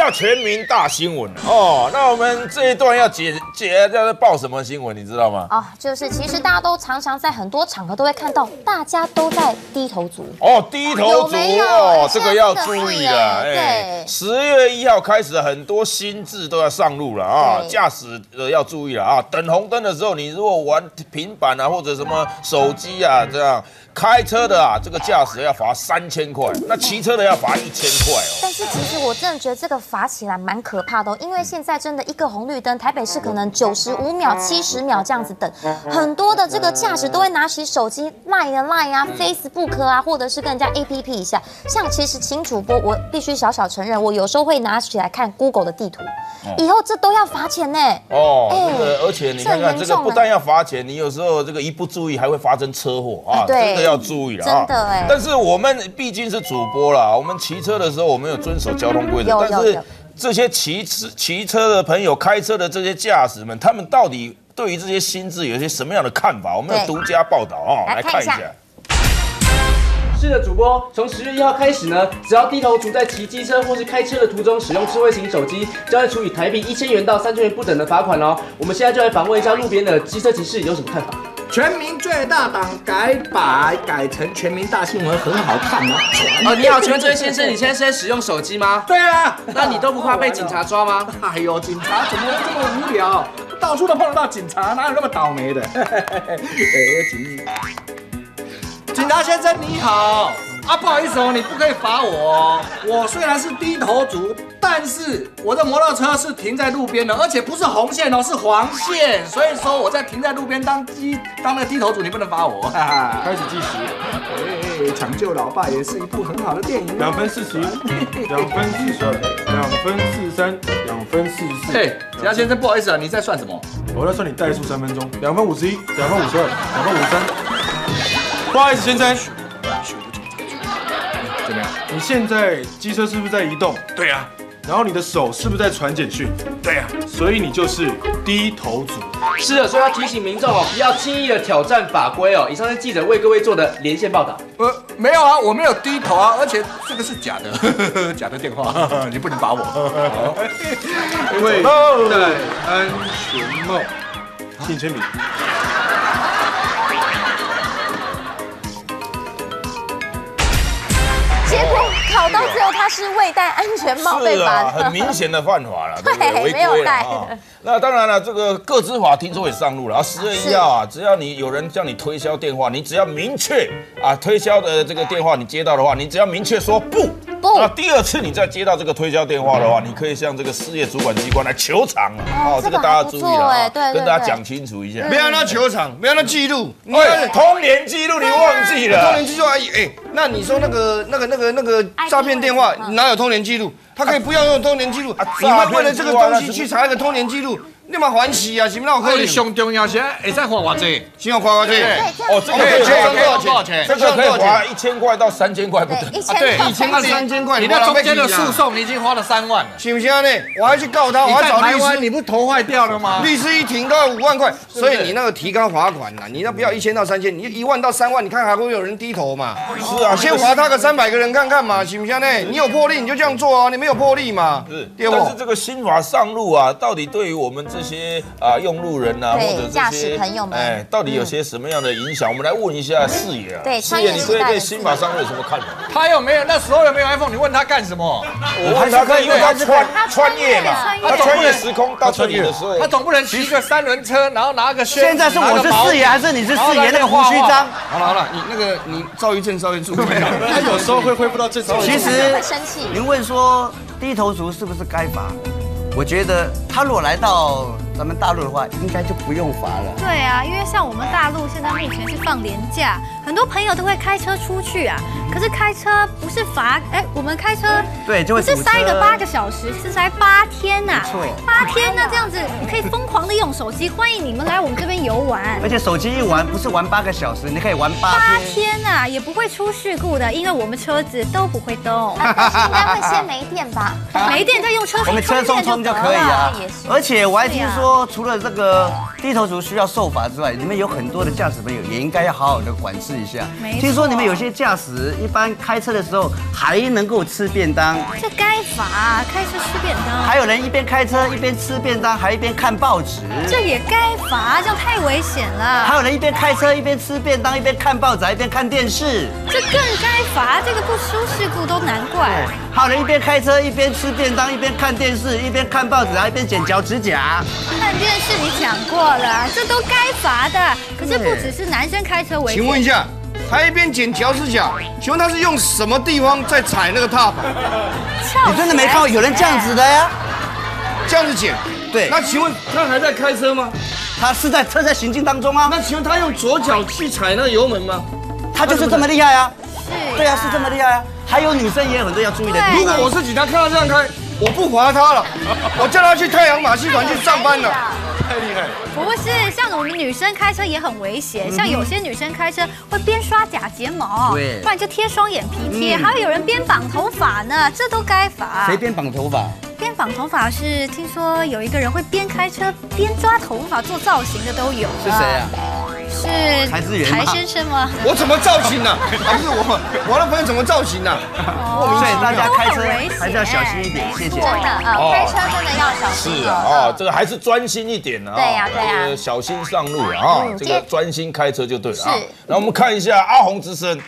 到全民大新闻哦。那我们这一段要要报什么新闻，你知道吗？ 哦，就是其实大家都常常在很多场合都会看到，大家都在低头族。 哦，低头族哦，这个要注意了。 对 ，10月1号开始，很多新制都要上路了啊，驾驶的要注意了啊。等红灯的时候，你如果玩平板啊或者什么手机啊这样。开车的啊，这个驾驶要罚3000块，那骑车的要罚1000块哦。 但是其实我真的觉得这个罚起来蛮可怕的哦，因为现在真的一个红绿灯，台北市可能95秒、70秒这样子等，很多的这个驾驶都会拿起手机 Line 啊、Facebook 啊，或者是跟人家 APP 一下。像其实请主播，我必须小小承认，我有时候会拿起来看 Google 的地图，以后这都要罚钱呢。 哦，而且你看看这个不但要罚钱，你有时候这个一不注意还会发生车祸啊，真的要注意了啊！ 真的哎， 但是我们毕竟是主播啦，我们骑车的时候我们有遵守交通规则，但是这些骑车的朋友、开车的这些驾驶们，他们到底对于这些新制有一些什么样的看法？我们有独家报道哦，来看一下。 是的，主播，从10月1号开始呢，只要低头族在骑机车或是开车的途中使用智慧型手机，将会处以台币1000元到3000元不等的罚款哦。我们现在就来访问一下路边的机车骑士有什么看法。 全民最大党改成全民大新闻，很好看吗？ 你好，请问这位先生，你现在是在使用手机吗？ 对啊， 那你都不怕被警察抓吗？ 哎呦，警察怎么会这么无聊？到处都碰得到警察，哪有那么倒霉的？警察先生你好啊，不好意思哦，你不可以罚我哦。我虽然是低头族，但是我的摩托车是停在路边的，而且不是红线哦，是黄线。所以说我在停在路边当那个低头族，你不能罚我。 开始计时。 抢救老爸也是一部很好的电影。 2分41，2分42，2分43，2分44。 嘿，警察先生，不好意思啊，你在算什么？ 我在算你怠速3分钟，2分51，2分52，2分53。不好意思，先生。怎么样？你现在机车是不是在移动？ 对呀。 然后你的手是不是在传简讯？ 对呀。 所以你就是低头族。 是的，所以要提醒民众哦，不要轻易的挑战法规哦。以上是记者为各位做的连线报道。 没有啊，我没有低头啊，而且这个是假的，假的电话，你不能罚我。 因为戴安全帽，请签名。 结果考到最后，他是未戴安全帽被罚的， 很明显的犯法了， 对， 违规了啊。那当然了，这个个资法听说也上路了啊。10月1号啊，只要你有人叫你推销电话，你只要明确啊推销的这个电话你接到的话，你只要明确说不。那第2次你再接到这个推销电话的话，你可以向这个事业主管机关来求偿了。哦，这个大家注意了啊，跟大家讲清楚一下。 不要让他求偿，不要让他记录。 通联记录你忘记了？ 通联记录而已。那你说那个诈骗电话哪有通联记录？他可以不要用通联记录，你会为了这个东西去查一个通联记录？你嘛还息啊？是不是？ 你上重要是会使花偌济？ 先要花多少钱？ 哦，这个可以多少钱？ 这个可以花1000块到3000块不等。 对，1000到3000块， 你那中间的诉讼你已经花了3万了， 行不行呢？我还去告他，我还找律师， 你不头坏掉了吗？ 律师一庭都要5万块，所以你那个提高罚款呐，你那不要1000到3000，你1万到3万，你看还会有人低头嘛？ 是啊， 先罚他个300个人看看嘛，行不行呢？你有魄力你就这样做啊，你没有魄力嘛？ 是，但是这个新法上路啊，到底对于我们这些用路人啊，或者驾驶朋友们， 到底有些什么样的影响？我们来问一下视野啊。 对， 视野，你对新法上路有什么看法？ 他有没有？那时候有没有 iPhone？你问他干什么？ 我问他可以，因为他穿越嘛，他穿越时空到这里的时候， 他总不能骑个3轮车，然后拿个宣。 现在是我是视野还是你是视野？那个胡须章。 好了，你躁郁症稍微注意。 他有时候会恢复到正常。 其实您问说低头族是不是该罚？我觉得他如果来到咱们大陆的话，应该就不用罚了。 对啊，因为像我们大陆现在目前是放年假，很多朋友都会开车出去啊。可是开车不是罚，我们开车对就会不是塞个8个小时，是塞8天呐。 没错 ，8天那这样子，你可以疯狂的用手机。欢迎你们来我们这边游玩。 而且手机一玩不是玩8个小时，你可以玩8 天呐，也不会出事故的，因为我们车子都不会动。 但是应该会先没电吧？ 没电再用车充， 我们车充就可以啊。而且我还听说。 说，除了这个低头族需要受罚之外，你们有很多的驾驶朋友也应该要好好的管制一下。听说你们有些驾驶一般开车的时候还能够吃便当， 这该罚，开车吃便当。 还有人一边开车一边吃便当，还一边看报纸， 这也该罚，这样太危险了。 还有人一边开车一边吃便当，一边看报纸，还一边看电视， 这更该罚，这个不出事故都难怪。 还有人一边开车一边吃便当，一边看电视，一边看报纸，还一边剪脚趾甲。 看电视你讲过了，这都该罚的。可是不只是男生开车危险。 请问一下，他一边剪脚趾甲，请问他是用什么地方在踩那个踏板？ 你真的没看过有人这样子的呀？ 这样子剪？ 对。 那请问他还在开车吗？ 他是在车在行进当中啊。 那请问他用左脚去踩那个油门吗？ 他就是这么厉害啊。 是。 对啊，是这么厉害啊。还有女生也有很多要注意的地方。 如果我是警察，看到这样开，我不罚他了，我叫他去太阳马戏团去上班了。太厉害了！ 不是，像我们女生开车也很危险，像有些女生开车会边刷假睫毛， 对， 不然就贴双眼皮贴，还会有人边绑头发呢，这都该罚。 谁边绑头发？ 边绑头发是听说有一个人会边开车边抓头发做造型的都有。 是谁啊？ 是台先生吗？ 我怎么造型呢？不是我的朋友怎么造型呢？ 所以大家开车还是要小心一点，谢谢。 真的开车真的要小心。 是啊，这个还是专心一点啊。 对呀，对呀， 小心上路啊，这个专心开车就对了啊。那我们看一下阿红之声。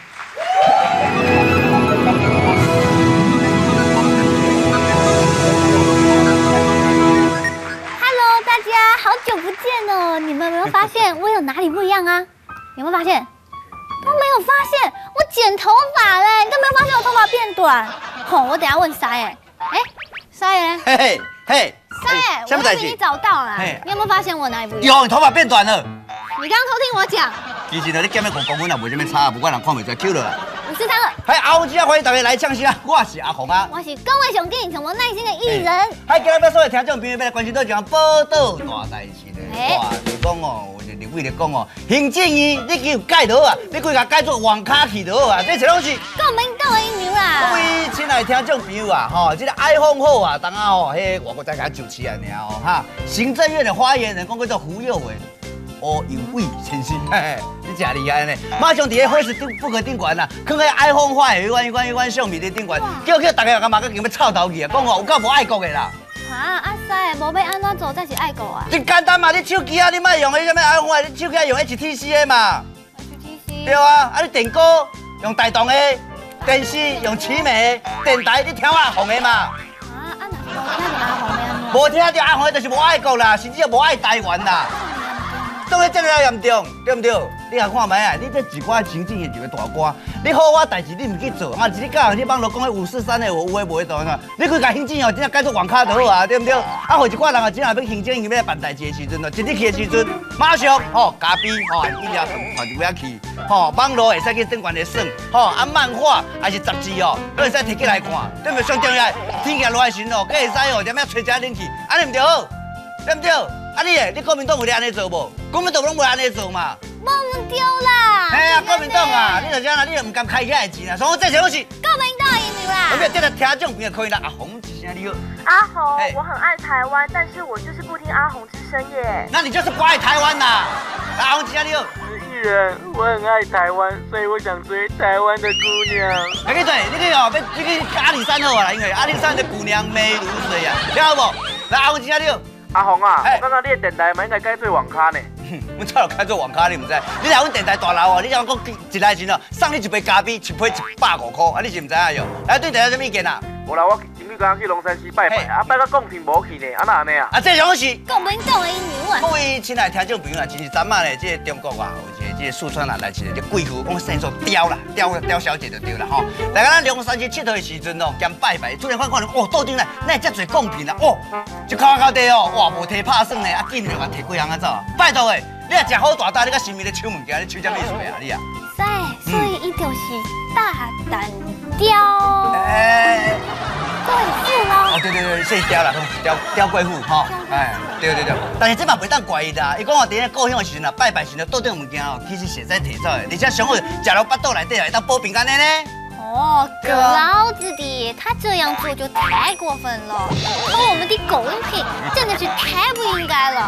大家好久不见哦！你们有没有发现我有哪里不一样啊？有没有发现？都没有发现，我剪头发嘞，都没有发现我头发变短。吼，我等下问沙耶，沙耶呢？ 嘿嘿， 沙耶，我比你早到啦。你有没有发现我哪里不一样？ 有，你头发变短了。 你刚刚偷听我讲。 其实呢，你减要5公分啦，无什么差，不管人看不出来，Q 了啦。 53了。 嘿，阿红姐，欢迎大家来呛声，我是阿红啊。 我是各位上镜什么耐心的艺人。 嗨，今日要所有听众朋友要来关心到一项报道大代志咧。哇，就讲哦，有一个立委咧讲哦，行政院你去有改倒啊，你规甲改做网卡去倒啊，这些拢是国民党的阴谋啦。 各位亲爱的听众朋友啊，吼，这个 iPhone 好啊，当啊吼，迄外国再甲救起来尔哦哈。行政院的发言人讲叫做胡佑伟。哦，有位先生，你真厉害呢！马上伫个火石不可顶悬啦，放喺 iPhone 花的迄款相片的顶悬，叫大家干嘛？佮叫要臭头去啊！讲哦，有够无爱国的啦！ 啊，阿师，无要安怎做才是爱国啊？ 真简单嘛，你手机啊，你莫用迄什么 iPhone 你手机用 HTC 的嘛。 HTC。 对啊，啊你电锅用大同的，电视用奇美的，电台你听阿红的嘛。 啊，那是无听到阿红的安怎？ 无听到阿红的就是无爱国啦，甚至无爱台湾啦。当然这个严重，对不对？你来看卖啊，你这一寡行政的一个大官，你好我代志你唔去做，嘛是你教人去网络讲迄543的有诶无诶度喏，你去甲行政哦，真正改做网卡就好啊，对不对？啊，互一寡人啊，真正要行政院要办代志的时阵哦，一日去的时阵，马上吼咖啡吼饮料团就要去，吼网络会使去顶悬来耍，吼啊漫画还是杂志哦，都会使摕起来看，对不对？上重要，天气热的时阵哦，更会使哦，踮遐吹遮冷气，安尼唔对好，对不对？啊你国民党有咧安尼做无？国民党拢无安尼做嘛？ 无唔对啦！ 嘿啊，国民党啊，你就这样啦，你就唔敢开遐个钱啊，所以我这些都是国民党的阴谋啦。 我们这个听众朋友可以啦，阿红一声你好。 阿红，我很爱台湾，但是我就是不听阿红之声耶。 那你就是不爱台湾呐？阿红一声你好。 艺人，我很爱台湾，所以我想追台湾的姑娘。 来去对，你去哦，你去阿里山好啦，因为阿里山的姑娘美如水啊，听到无？来，阿红一声你好。 阿红啊，我刚刚你的电台嘛应该改做网咖呢。 阮早就开做网咖，你唔知？你来阮电台大楼哦，你讲一来钱哦，送你一杯咖啡，一杯150块，啊你是唔知影哟？来对电台什么意见啊？ 无啦，我前日刚刚去龙山寺拜拜，啊拜到贡品无去呢，啊哪安尼啊？ 啊这种是国民党的阴谋啊！ 各位亲爱的听众朋友啊，其实昨晚呢，这个中国啊，有一个这个四川啊来一个贵妇，讲生做刁啦，刁小姐就对啦吼。大家咱龙山寺佚佗的时阵哦，兼拜拜，突然看哦，倒转来，那遮侪贡品啊，哦，一靠地哦，哇，无摕拍算呢，啊，竟然就甲摕几项啊走啊，拜托诶！你啊食好大单，你甲神秘咧抽物件，你抽啥物水啊？你啊？ 所以伊就是大胆刁贵妇咯。 哦，对，是刁啦，刁贵妇吼，哎，对，但是这嘛袂当怪伊啦。伊讲哦，伫咧故乡的时阵啊，拜拜时阵倒转物件哦，其实是会使摕走的，而且上好食落腹肚内底会当保平安的呢。 哦，老子的，他这样做就太过分了，偷我们的贡品真的是太不应该了。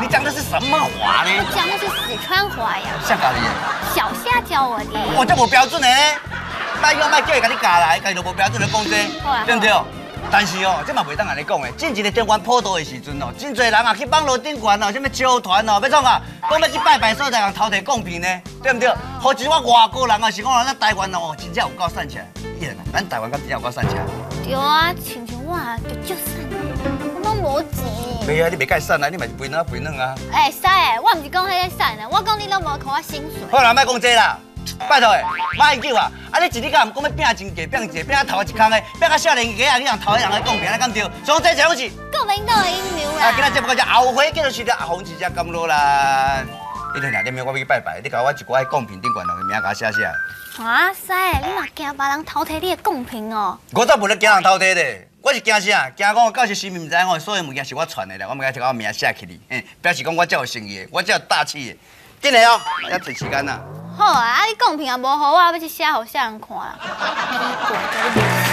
你讲的是什么话呢？ 我讲的是四川话呀。 谁教你的？ 小虾教我的。 我这无标准的呢，卖叫叫伊甲你教来，家己就无标准的讲这，对不对？但是哦，这嘛袂当安尼讲的。进一个中原普渡的时阵哦，真侪人啊去网络顶悬哦，什么招团哦，要创啊，讲要去拜拜所在，人头提贡品呢，对不对？或者我外国人啊，是讲咱台湾哦，真正有够散起来。伊人啊，咱台湾敢真正有够散起来？ 对啊，亲像我就散，我拢无钱。 袂啊，你袂该散啊，你嘛是肥卵啊。 哎，使诶，我唔是讲迄个散啊，我讲你拢无给我薪水。 好啦，莫讲这啦。拜托诶，马英九啊，你一日敢唔讲要拼真价，拼一个，拼啊头一空诶，拼啊少年家啊，你人头的人来讲拼，你敢对？所以这全拢是国民党的阴谋啦。 啊，今仔节目叫后悔，叫做是了阿红一只甘露啦。一天两点名我要去拜拜，你甲我一寡贡品顶悬落去，名甲写写。 啊，使诶，你嘛惊别人偷摕你的贡品哦？ 我才无咧惊人偷摕咧，我是惊啥？惊讲到时神明唔知我所有物件是我传的啦，我咪甲我名写起哩，表示讲我才有诚意，我才有大气的。紧来哦，还剩时间啦。 好啊，你贡品也无好，我要去写互啥人看啦。